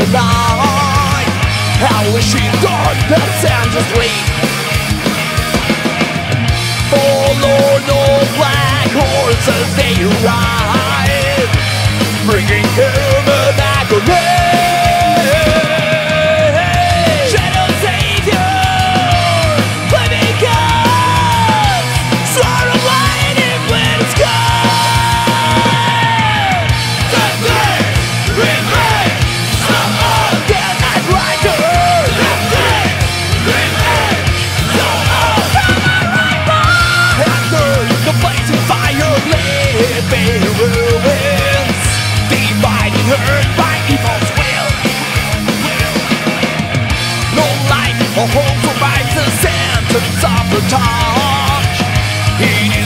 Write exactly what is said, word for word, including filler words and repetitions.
night. Hellish in darkness and just sleep. Follow no black horses they ride, bringing human agony. Shadow Savior, living God, sword of lightning when it's gone. The thing remains some of the Night Rider. The thing remains some of the Night Rider. Under the blazing fire, living ruins, dividing hurt by evil's will. No life or hope survives the sentence of the touch. It